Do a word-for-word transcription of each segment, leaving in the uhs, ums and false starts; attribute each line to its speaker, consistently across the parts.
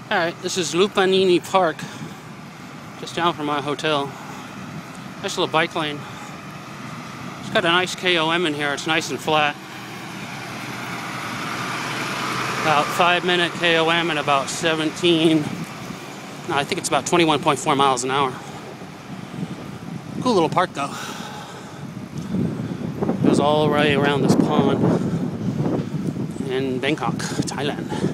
Speaker 1: Alright, this is Lumphini Park, just down from my hotel. Nice little bike lane. It's got a nice K O M in here, it's nice and flat. About five minute K O M and about seventeen, no, I think it's about twenty-one point four miles an hour. Cool little park though. Goes all the way around this pond in Bangkok, Thailand.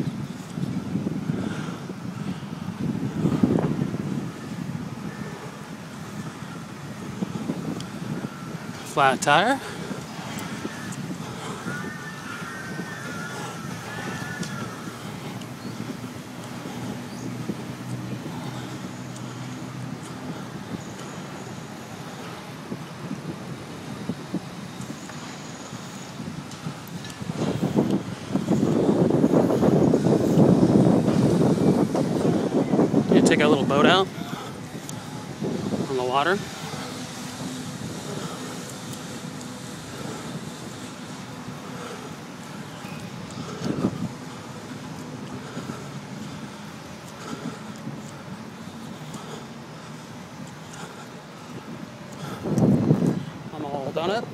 Speaker 1: Flat tire. You take a little boat out on the water. I'm all done it.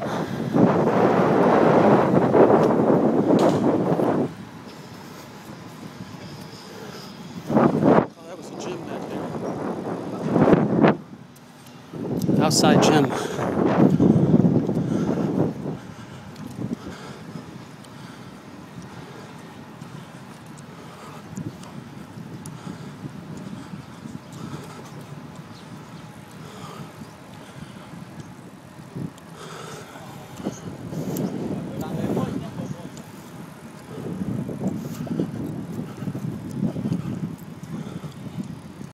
Speaker 1: Oh, that was a gym back there. Outside gym.